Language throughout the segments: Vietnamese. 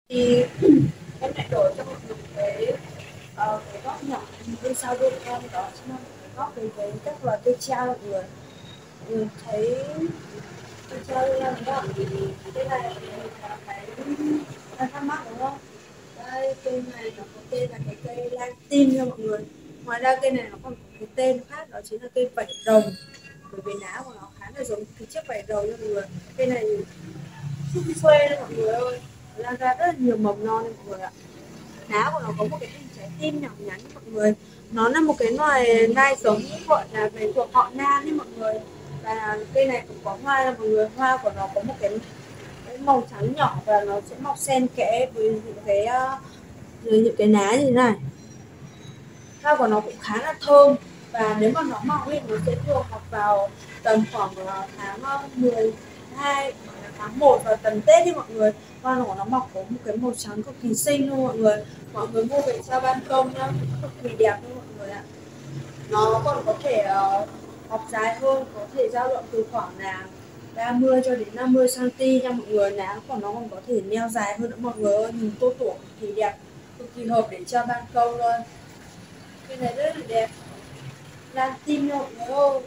Thì em lại đổi cho mọi người cái góc nhỏ bên sau bên em đó chính là một cái góc về với các loài cây treo mọi người. Thấy cây treo em đúng không? Cái này thì là cái đang thắc mắc đúng không? Đây, cây này nó có tên là cái cây lan tim nha mọi người. Ngoài ra cây này nó còn có cái tên khác, đó chính là cây vảy rồng, bởi vì lá của nó khá là giống cái chiếc vảy rồng nha mọi người. Cây này xum xuê đấy mọi người ơi, nó đang ra rất là nhiều mầm non đấy mọi người ạ. Lá của nó có một cái hình trái tim nhỏ nhắn mọi người. Nó là một cái loài nai giống gọi là về thuộc họ nam ấy mọi người. Và cây này cũng có hoa là mọi người. Hoa của nó có một cái màu trắng nhỏ và nó sẽ mọc xen kẽ với những cái lá như thế này. Hoa của nó cũng khá là thơm, và nếu mà nó mọc lên nó sẽ thường mọc vào tầm khoảng tháng 12, tháng 1 và tầm Tết đi mọi người. Hoa của nó mọc có một cái màu trắng cực kỳ xinh luôn mọi người. Mọi người mua về ra ban công nhá, cực kỳ đẹp luôn mọi người ạ. Nó còn có thể mọc dài hơn, có thể dao động từ khoảng là 30 cho đến 50 cm nha mọi người. Lá của nó còn có thể neo dài hơn nữa mọi người ơi, nhìn tô tuổi cực kỳ đẹp, cực kỳ hợp để cho ban công luôn. Cái này rất là đẹp, lan tim nha mọi người ơi.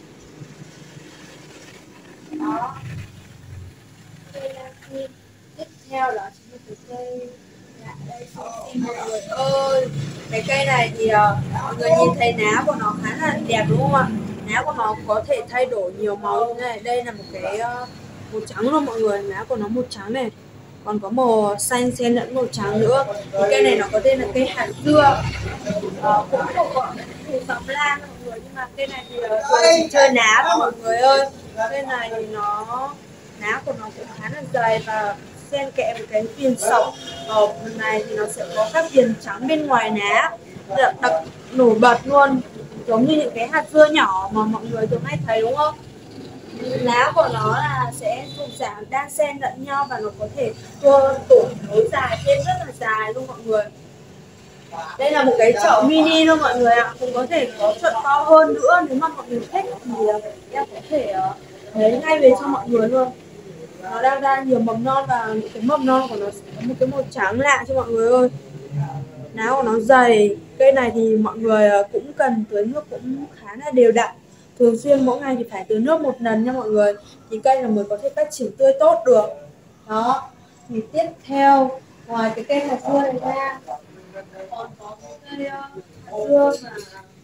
Đó, cây lan tim. Tiếp theo đó chính là cái cây đây tim mọi người ơi. Cái cây này thì mọi người nhìn thấy lá của nó khá là đẹp đúng không ạ? Lá của nó có thể thay đổi nhiều màu như thế này. Đây là một cái màu trắng luôn mọi người, lá của nó màu trắng này, còn có màu xanh xen lẫn màu trắng nữa. Thì cây này nó có tên là cây hạt dưa, cũng thuộc gọi là củ sọc lan mọi người, nhưng mà cây này thì chỉ chơi lá thôi mọi người ơi. Cây này thì lá của nó cũng khá là dày và xen kẽ với cái viền sọc. Ở phần này thì nó sẽ có các viền trắng bên ngoài lá đặc nổi bật luôn, giống như những cái hạt dưa nhỏ mà mọi người thường hay thấy đúng không? Lá của nó là sẽ thuộc dạng đan xen lẫn nhau và nó có thể tủa nối dài thêm rất là dài luôn mọi người. Đây là một cái chậu mini luôn mọi người ạ, cũng có thể có chậu to hơn nữa, nếu mà mọi người thích thì em có thể lấy ngay về cho mọi người luôn. Nó đang ra nhiều mầm non và những cái mầm non của nó sẽ có một cái màu trắng lạ cho mọi người ơi. Lá của nó dày. Cây này thì mọi người cũng cần tưới nước cũng khá là đều đặn, thường xuyên mỗi ngày thì phải tưới nước một lần nha mọi người, thì cây là mới có thể phát triển tươi tốt được. Đó, thì tiếp theo ngoài cái cây hạt dưa này ra còn có cây hạt dưa mà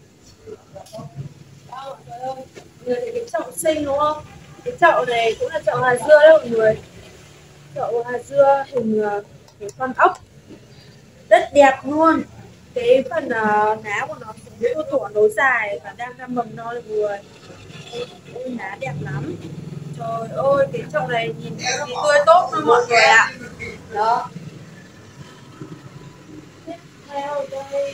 mọi người ơi, người thấy cái chậu xinh đúng không? Cái chậu này cũng là chậu hạt dưa đấy mọi người. Chậu hạt dưa hình cái con ốc rất đẹp luôn. Cái phần lá của nó sẽ tua tủa nối dài và đang ra mầm non mọi người. Ôi, lá đẹp lắm. Trời ơi, cái chậu này nhìn tươi tốt luôn mọi người ạ. Đó. Tiếp theo đây,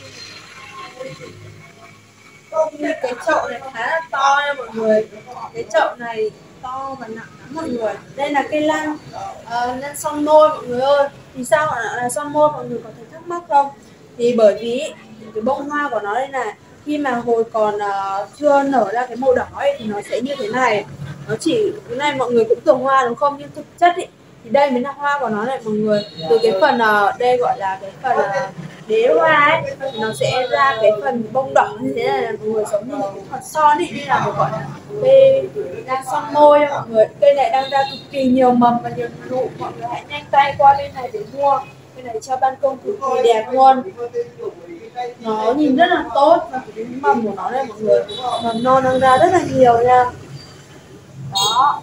cái chậu này khá là to nha mọi người. Cái chậu này to và nặng lắm mọi người. Đây là cây lan lan son môi mọi người ơi. Thì sao gọi là son môi, mọi người có thể thắc mắc không? Thì bởi vì cái bông hoa của nó đây này, khi mà hồi còn chưa nở ra cái màu đỏ ấy, thì nó sẽ như thế này. Nó chỉ cái này mọi người cũng tưởng hoa đúng không, nhưng thực chất ý, thì đây mới là hoa của nó này mọi người. Từ cái phần đây gọi là cái phần đế hoa ấy, thì nó sẽ ra cái phần bông đỏ như thế này mọi người, giống như những hạt son ấy, nên là một gọi là cây đang son môi mọi người. Cây này đang ra cực kỳ nhiều mầm và nhiều nụ, mọi người hãy nhanh tay qua bên này để mua. Cây này cho ban công cực kỳ đẹp luôn, nó nhìn rất là tốt. Và cái mầm của nó này mọi người, mầm non đang ra rất là nhiều nha. Đó.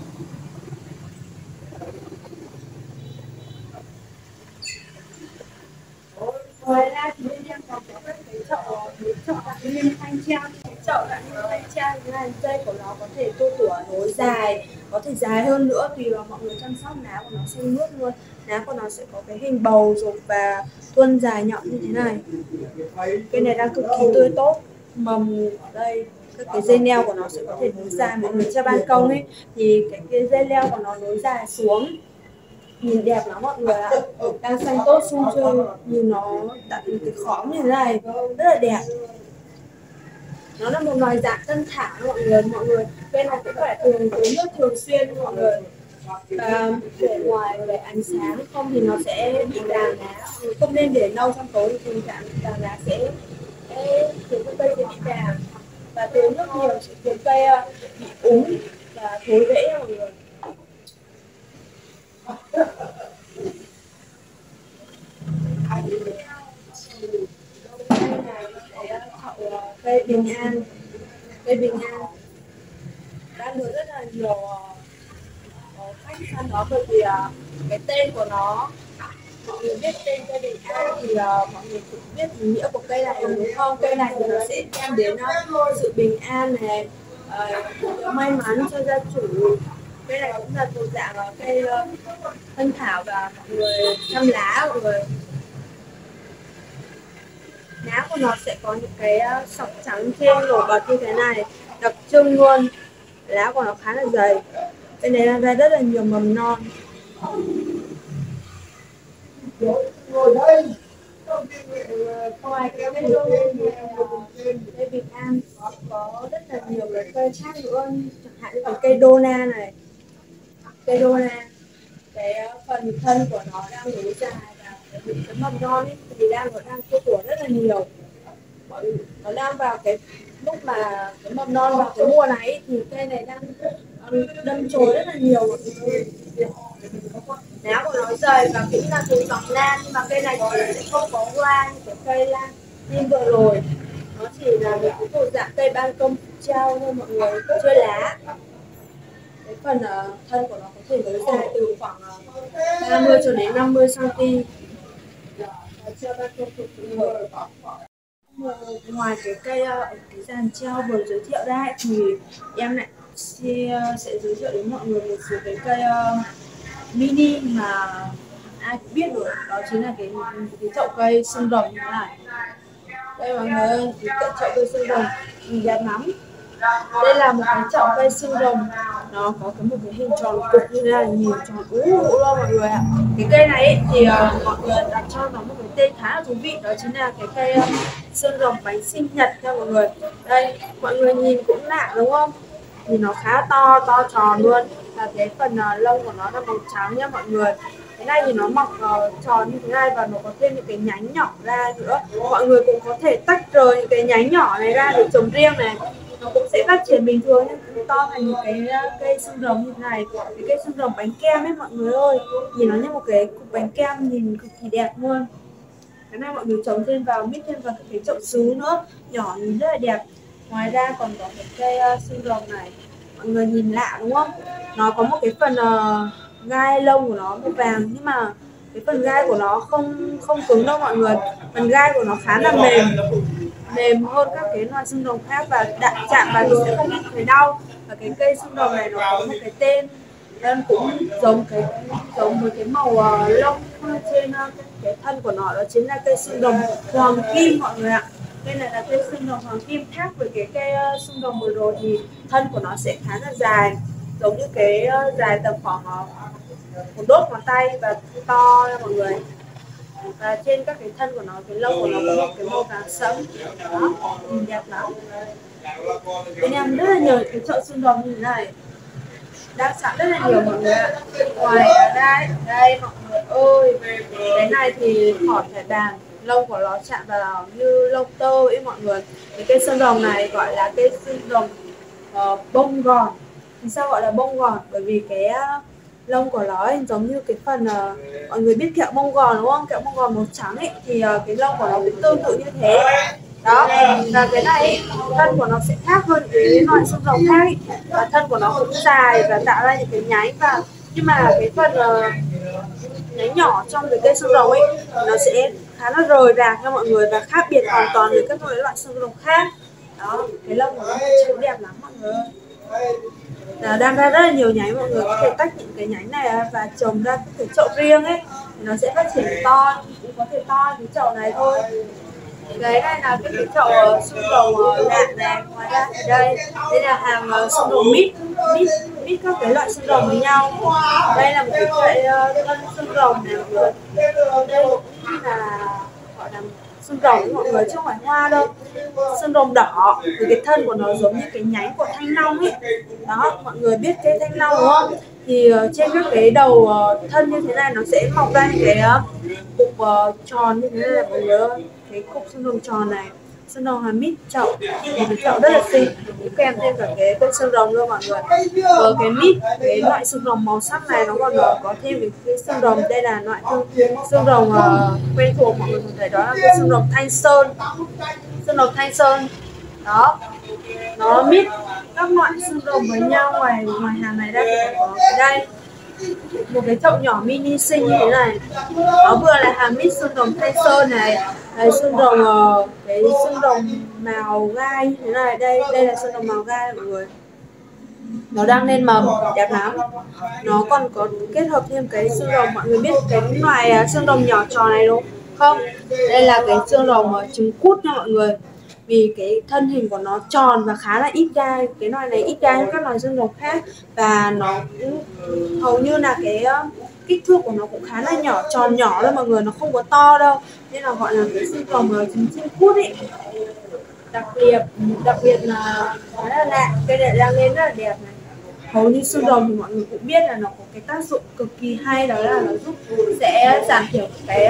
Ngoài ra thì bên em còn có các cái chậu tặng liên thanh treo. Cái chậu tặng liên thanh treo như này, dây của nó có thể tua tủa nối dài, có thể dài hơn nữa tùy vào mọi người chăm sóc. Lá của nó xanh mướt luôn, lá của nó sẽ có cái hình bầu dục và thuôn dài nhọn như thế này. Cây này đang cực kỳ tươi tốt, mầm ở đây các cái dây leo của nó sẽ có thể nối dài. Mọi người cho ban công ấy thì cái dây leo của nó nối dài xuống, nhìn đẹp lắm mọi người ạ. Đang xanh tốt sum xuê, nhìn nó đặt cái khóm như thế này rất là đẹp. Nó là một loài dạng tân thảo mọi người. Cây này cũng phải tưới nước thường xuyên mọi người. Và để ngoài về ánh sáng không thì nó sẽ bị vàng lá, không nên để lâu trong tối thì tình trạng vàng lá sẽ khiến cho cây sẽ bị vàng, và tưới nước nhiều sẽ khiến cây bị úng và thối rễ mọi người. Cây này sẽ chậu cây bình an. Cây bình an đang được rất là nhiều khách săn nó, bởi vì cái tên của nó, mọi người biết tên cây bình an thì mọi người cũng biết ý nghĩa của cây này đúng không? Cây này thì nó sẽ đem đến sự bình an này, may mắn cho gia chủ. Cây này cũng là thuộc dạng cây thân thảo và mọi người chăm lá mọi người. Lá của nó sẽ có những cái sọc trắng trên nổi bật như thế này, đặc trưng luôn. Lá của nó khá là dày. Bên này đang ra rất là nhiều mầm non. Ngồi đây. Ngoài cái cây cây bình an có rất là nhiều cái cây khác nữa, chẳng hạn như cái cây đô na này. Cây đô na, cái phần thân của nó đang nối dài và cái mầm non ấy, thì nó đang tua tủa rất là nhiều. Nó đang vào cái lúc mà cái mầm non vào cái mùa này thì cây này đang đâm chồi rất là nhiều mọi người. Lá của nó dày và cũng là từ dòng lan, nhưng mà cây này thì sẽ không có hoa như cái cây lan như vừa rồi. Nó chỉ là một cái thuộc dạng cây ban công treo thôi mọi người, chưa lá. Cái phần thân của nó có thể nối dài từ khoảng 30 cho đến 50 cm. Chưa ban công thuộc người. Ngoài cái cây cái dàn treo vừa giới thiệu ra ấy, thì em lại sẽ giới thiệu đến mọi người một số cái cây mini mà ai cũng biết rồi, đó chính là cái chậu cây xương rồng như thế này. Đây mọi người ơi, cái chậu cây xương rồng nhìn đẹp lắm. Đây là một cái chậu cây xương rồng, nó có một cái hình tròn cục như thế này, nhìn tròn ú ụ luôn mọi người ạ. Cái cây này ấy, thì mọi người đặt cho nó một cái tên khá là thú vị, đó chính là cái cây xương rồng bánh sinh nhật nha mọi người. Đây mọi người nhìn cũng lạ đúng không, nhìn nó khá to tròn luôn, và cái phần lông của nó là màu trắng nhá mọi người. Cái này thì nó mọc tròn như thế này và nó có thêm những cái nhánh nhỏ ra nữa. Mọi người cũng có thể tách rời những cái nhánh nhỏ này ra để trồng riêng này, nó cũng sẽ phát triển bình thường, nhưng to thành một cái cây xương rồng như thế này. Cái cây xương rồng bánh kem ấy mọi người ơi, nhìn nó như một cái cục bánh kem, nhìn cực kỳ đẹp luôn. Cái này mọi người trồng thêm vào, mix thêm vào cái chậu sứ nữa, nhỏ nhìn rất là đẹp. Ngoài ra còn có cái cây xương rồng này, mọi người nhìn lạ đúng không? Nó có một cái phần gai lông của nó màu vàng, nhưng mà cái phần gai của nó không cứng đâu mọi người. Phần gai của nó khá là mềm hơn các cái loài xương rồng khác, và chạm vào thì sẽ không thấy đau. Và cái cây xương rồng này nó có một cái tên nên cũng giống với cái màu lông trên cái thân của nó, đó chính là cây xương rồng hoàng kim mọi người ạ. Đây là cây xương rồng hoàng kim. Khác với cái cây xương rồng vừa rồi thì thân của nó sẽ khá là dài, giống như cái dài tầm khoảng một đốt ngón tay và to nha mọi người. Và trên các cái thân của nó, cái lông của nó có một cái màu vàng sẫm, đó nhìn đẹp lắm. Bên em rất là nhiều cái chậu xương rồng như thế này, đang sẵn rất là nhiều mọi người ạ. Ngoài ra đây mọi người ơi, cái này thì khỏi phải bàn, lông của nó chạm vào như lông tơ ấy mọi người. Cái cây xương rồng này gọi là cây xương rồng bông gòn. Thì sao gọi là bông gòn? Bởi vì cái lông của nó ấy, giống như cái phần mọi người biết kẹo bông gòn đúng không? Kẹo bông gòn màu trắng ấy, thì cái lông của nó cũng tương tự như thế. Đó, và cái này ấy, thân của nó sẽ khác hơn cái loại xương rồng khác ấy. Và thân của nó cũng dài và tạo ra những cái nhánh, và nhưng mà cái phần nhánh nhỏ trong cái cây xương rồng ấy nó sẽ khá là rời rạc nha mọi người, và khác biệt hoàn toàn với các loại xương rồng khác. Đó, cái lông của nó cũng đẹp lắm mọi người. Đang ra rất là nhiều nhánh, mọi người có thể tách những cái nhánh này và trồng ra cái chậu riêng ấy, nó sẽ phát triển to, cũng có thể to cái chậu này thôi. Cái này là cái chậu xương rồng lạ này. Ngoài ra thì đây là hàng xương rồng mix các cái loại xương rồng với nhau. Đây là một cái loại thân xương rồng này mọi người. Đây cũng là gọi là xương rồng mọi người, chứ không phải hoa đâu. Xương rồng đỏ, thì cái thân của nó giống như cái nhánh của thanh long ấy. Đó, mọi người biết cây thanh long đúng không? thì trên các cái đầu thân như thế này nó sẽ mọc ra những cái cục tròn như thế này, mọi người ơi. Cái cục xương rồng tròn này, xương rồng là mít chậu, một cái chậu rất là xinh, kèm thêm cả cái con xương rồng luôn mọi người. Cái mít, cái loại xương rồng màu sắc này nó còn có thêm cái xương rồng, đây là loại xương rồng quen thuộc mọi người thấy, đó là cái xương rồng Thanh Sơn, xương rồng Thanh Sơn đó. Nó mix các loại xương rồng với nhau. Ngoài hàng này đây thì có cái đây, một cái chậu nhỏ mini xinh như thế này, nó vừa là hàng mix xương rồng Thanh Sơn này, xương rồng cái xương rồng màu gai như thế này, đây là xương rồng màu gai mọi người, nó đang lên mầm đẹp lắm. Nó còn có kết hợp thêm cái xương rồng, mọi người biết cái loài xương rồng nhỏ tròn này đúng không? Đây là cái xương rồng trứng cút nha mọi người, vì cái thân hình của nó tròn và khá là ít gai. Cái loài này ít gai hơn các loài xương rồng khác, và nó cũng hầu như là cái kích thước của nó cũng khá là nhỏ, tròn nhỏ thôi mọi người, nó không có to đâu, nên là gọi là cái xương rồng trứng cút ấy. Đặc biệt là khá là lạ, cây này đang lên rất là đẹp này. Hầu như xương rồng thì mọi người cũng biết là nó có cái tác dụng cực kỳ hay, đó là nó giúp sẽ giảm thiểu cái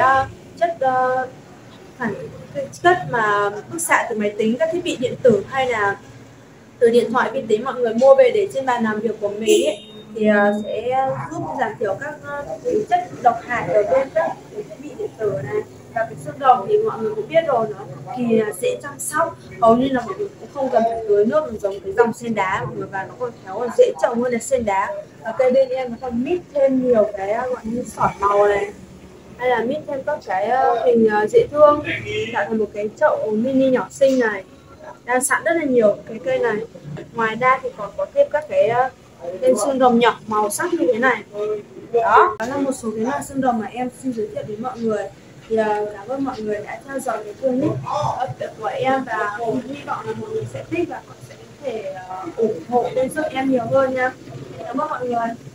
chất mà bức xạ từ máy tính, các thiết bị điện tử hay là từ điện thoại vi tính mọi người mua về để trên bàn làm việc của mình ấy, thì sẽ giúp giảm thiểu các chất độc hại ở bên các thiết bị điện tử này. Và cái xương rồng thì mọi người cũng biết rồi, nó cực kỳ là dễ chăm sóc, hầu như là mọi người cũng không cần phải tưới nước giống cái dòng sen đá mọi người, và nó còn khéo, còn dễ trồng hơn là sen đá. Và cây bên em nó còn mix thêm nhiều cái gọi như sỏi màu này, hay là mix thêm các cái hình dễ thương, tạo thành một cái chậu mini nhỏ xinh này, đang sẵn rất là nhiều cái cây này. Ngoài ra thì còn có thêm các cái tên xương rồng nhỏ màu sắc như thế này đó. Đó là một số cái loại xương rồng mà em xin giới thiệu đến mọi người. Thì cảm ơn mọi người đã theo dõi cái clip của em, và hy vọng là mọi người sẽ thích và sẽ có thể ủng hộ bên giúp em nhiều hơn nha. Cảm ơn mọi người.